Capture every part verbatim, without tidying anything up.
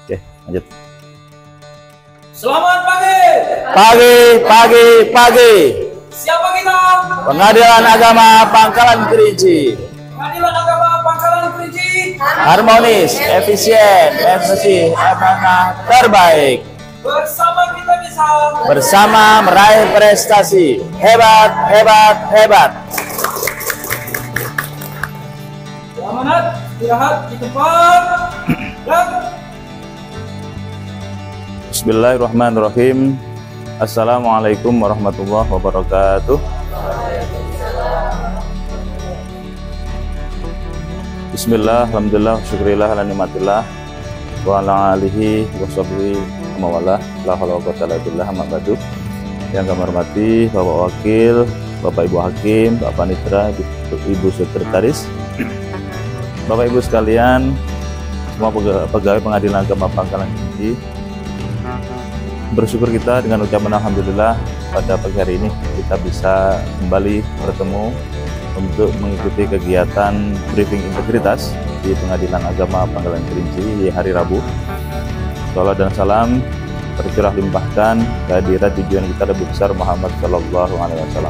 Oke, lanjut. Selamat pagi. Pagi, pagi, pagi. Siapa kita? Pengadilan Agama Pangkalan Kerinci. Pengadilan Agama Pangkalan Kerinci. Harmonis, efisien, efisien, amanah, terbaik. Bersama kita bisa. Bersama meraih prestasi. Hebat, hebat, hebat. Amanat, istirahat di tempat. Dan Bismillahirrahmanirrahim. Assalamualaikum warahmatullahi wabarakatuh. Bismillah, alhamdulillah, syukurillah, ala nikmatillah, wa ala alihi wa sahbihi mawalah, la haula wa quwwata illa billah, amma ba'du. Yang kami hormati Bapak Wakil, Bapak Ibu Hakim, Bapak Panitera, Ibu Sekretaris, Bapak Ibu sekalian, semua pegawai Pengadilan Agama Pangkalan Kerinci. Bersyukur kita dengan ucapan alhamdulillah pada pagi hari ini kita bisa kembali bertemu untuk mengikuti kegiatan briefing integritas di Pengadilan Agama Pangkalan Kerinci di hari Rabu. Salam dan salam tercurah limpahkan kehadiran tujuan kita lebih besar Muhammad Shallallahu Alaihi Wasallam.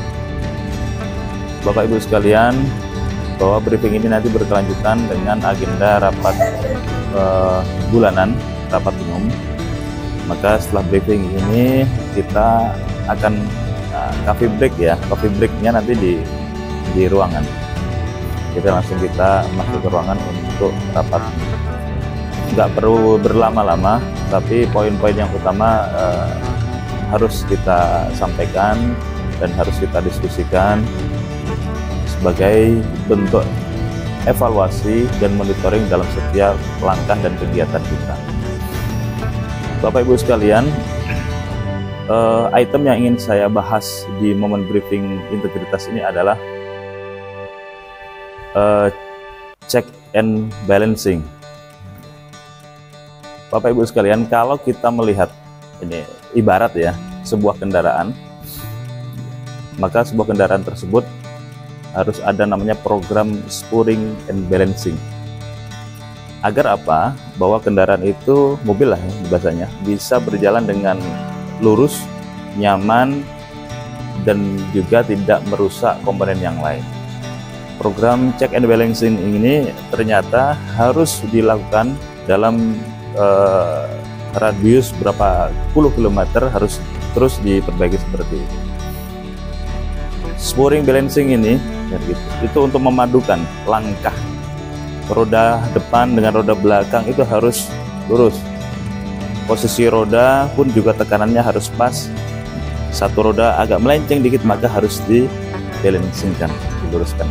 Bapak Ibu sekalian, bahwa briefing ini nanti berkelanjutan dengan agenda rapat uh, bulanan, rapat umum. Maka setelah briefing ini kita akan uh, coffee break ya, coffee breaknya nanti di di ruangan. Kita langsung kita masuk ke ruangan untuk rapat. Nggak perlu berlama-lama, tapi poin-poin yang utama uh, harus kita sampaikan dan harus kita diskusikan sebagai bentuk evaluasi dan monitoring dalam setiap langkah dan kegiatan kita. Bapak Ibu sekalian, uh, item yang ingin saya bahas di momen briefing integritas ini adalah uh, check and balancing. Bapak Ibu sekalian, kalau kita melihat ini ibarat ya sebuah kendaraan, maka sebuah kendaraan tersebut harus ada namanya program steering and balancing. Agar apa? Bahwa kendaraan itu, mobil lah ya, bahasanya, bisa berjalan dengan lurus, nyaman, dan juga tidak merusak komponen yang lain. Program check and balancing ini ternyata harus dilakukan dalam eh, radius berapa puluh kilometer, harus terus diperbaiki seperti itu. Steering balancing ini ya gitu, itu untuk memadukan langkah roda depan dengan roda belakang itu harus lurus. Posisi roda pun juga tekanannya harus pas. Satu roda agak melenceng dikit maka harus dibalancingkan, diluruskan.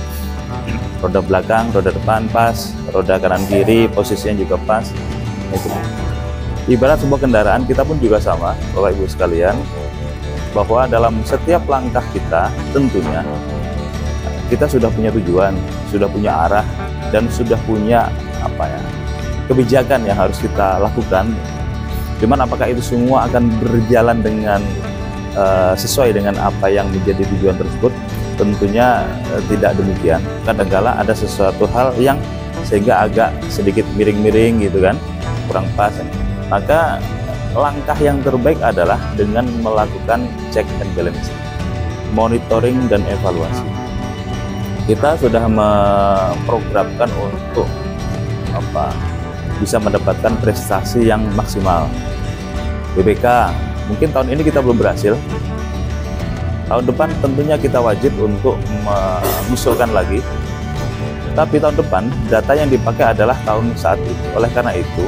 Roda belakang, roda depan pas, roda kanan kiri posisinya juga pas. Itu. Ibarat sebuah kendaraan kita pun juga sama, Bapak Ibu sekalian, bahwa dalam setiap langkah kita tentunya kita sudah punya tujuan, sudah punya arah, dan sudah punya apa ya kebijakan yang harus kita lakukan. Cuman apakah itu semua akan berjalan dengan uh, sesuai dengan apa yang menjadi tujuan tersebut? Tentunya uh, tidak demikian. Kadang-kala ada sesuatu hal yang sehingga agak sedikit miring-miring gitu kan, kurang pas. Maka langkah yang terbaik adalah dengan melakukan check and balance, monitoring dan evaluasi. Kita sudah memprogramkan untuk apa bisa mendapatkan prestasi yang maksimal. B B K mungkin tahun ini kita belum berhasil, tahun depan tentunya kita wajib untuk mengusulkan lagi, tapi tahun depan data yang dipakai adalah tahun saat itu. Oleh karena itu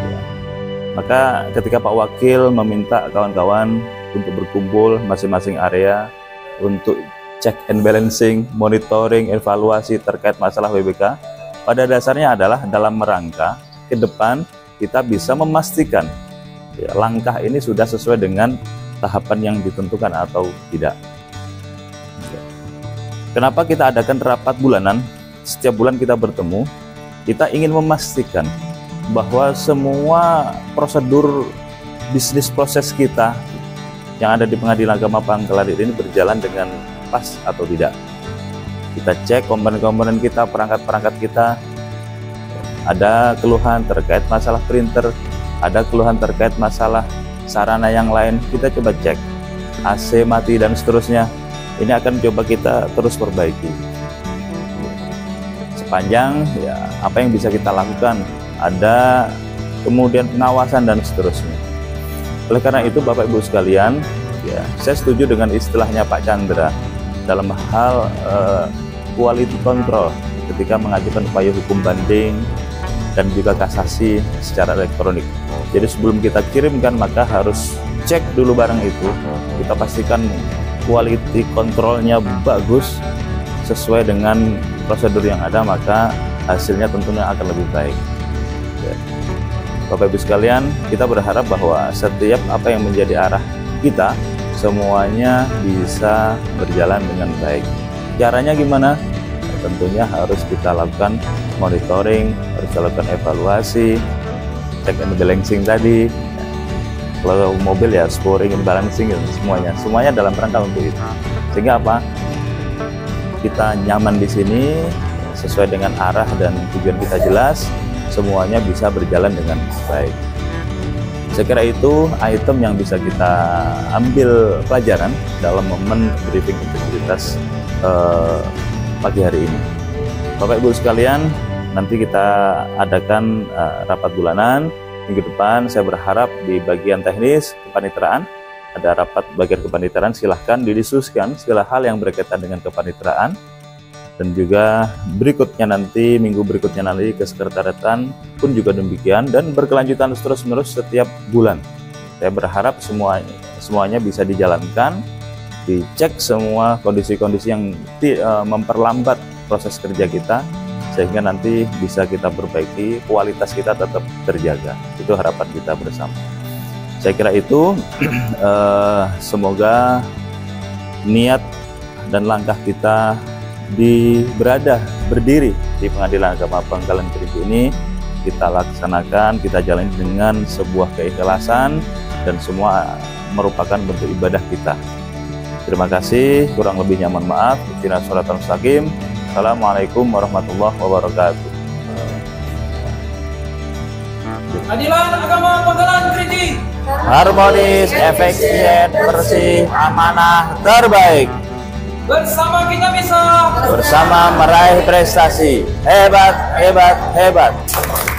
maka ketika Pak Wakil meminta kawan-kawan untuk berkumpul masing-masing area untuk check and balancing, monitoring, evaluasi terkait masalah B B K, pada dasarnya adalah dalam rangka ke depan kita bisa memastikan ya, langkah ini sudah sesuai dengan tahapan yang ditentukan atau tidak. Kenapa kita adakan rapat bulanan? Setiap bulan kita bertemu, kita ingin memastikan bahwa semua prosedur bisnis proses kita yang ada di Pengadilan Agama Pangkalan ini berjalan dengan pas atau tidak. Kita cek komponen-komponen kita, perangkat-perangkat kita ada keluhan terkait masalah printer, ada keluhan terkait masalah sarana yang lain, kita coba cek. A C mati dan seterusnya, ini akan coba kita terus perbaiki. Sepanjang ya apa yang bisa kita lakukan, ada kemudian pengawasan dan seterusnya. Oleh karena itu Bapak Ibu sekalian, ya saya setuju dengan istilahnya Pak Chandra dalam hal uh, quality control ketika mengajukan upaya hukum banding dan juga kasasi secara elektronik. Jadi sebelum kita kirimkan maka harus cek dulu barang itu, kita pastikan quality controlnya bagus sesuai dengan prosedur yang ada, maka hasilnya tentunya akan lebih baik. Ya. Bapak Ibu sekalian, kita berharap bahwa setiap apa yang menjadi arah kita semuanya bisa berjalan dengan baik. Caranya gimana? Tentunya harus kita lakukan monitoring, harus kita lakukan evaluasi, check and balancing tadi. Kalau mobil ya scoring and balancing, semuanya, semuanya dalam rangka untuk itu. Sehingga apa? Kita nyaman di sini, sesuai dengan arah dan tujuan kita jelas, semuanya bisa berjalan dengan baik. Saya kira itu item yang bisa kita ambil pelajaran dalam momen briefing integritas eh, pagi hari ini. Bapak Ibu sekalian, nanti kita adakan uh, rapat bulanan minggu depan. Saya berharap di bagian teknis kepaniteraan ada rapat bagian kepaniteraan, silahkan didiskusikan segala hal yang berkaitan dengan kepaniteraan, dan juga berikutnya nanti minggu berikutnya nanti kesekretariatan pun juga demikian, dan berkelanjutan terus menerus setiap bulan. Saya berharap semuanya semuanya bisa dijalankan, dicek semua kondisi-kondisi yang uh, memperlambat proses kerja kita, sehingga nanti bisa kita perbaiki, kualitas kita tetap terjaga. Itu harapan kita bersama. Saya kira itu eh, semoga niat dan langkah kita di berada berdiri di Pengadilan Agama Pangkalan Kerinci ini kita laksanakan, kita jalani dengan sebuah keikhlasan, dan semua merupakan bentuk ibadah kita. Terima kasih, kurang lebihnya mohon maaf. Ihdinas shiratal mustaqim. Assalamualaikum warahmatullahi wabarakatuh. Pengadilan Agama Pangkalan Kerinci. Harmonis, efisien, bersih, amanah, terbaik. Bersama kita bisa. Bersama meraih prestasi. Hebat, hebat, hebat.